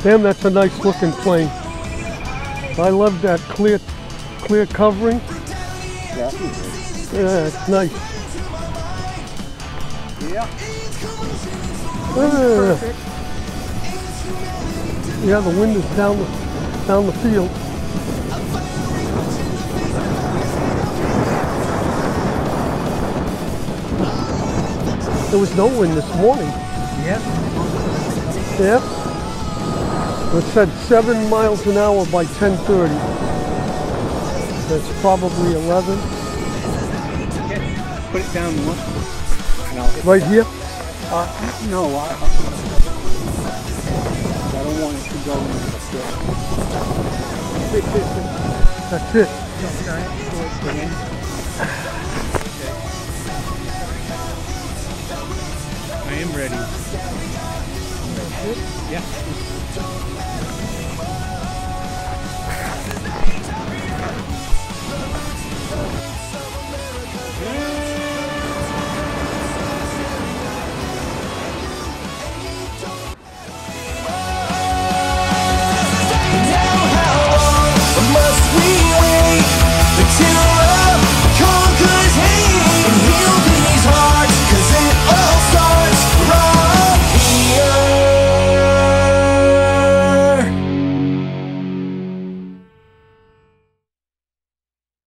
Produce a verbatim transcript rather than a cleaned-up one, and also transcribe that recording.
Damn, that's a nice looking plane. I love that clear, clear covering. Yeah. Yeah, it's nice. Yeah. Uh, yeah, the wind is down the, down the field. There was no wind this morning. Yeah. Yeah. It said seven miles an hour by ten thirty. That's probably eleven. Okay. Put it down one. Right here? Uh, no, I, I don't want it to go into the field. That's it. I am ready. Yeah.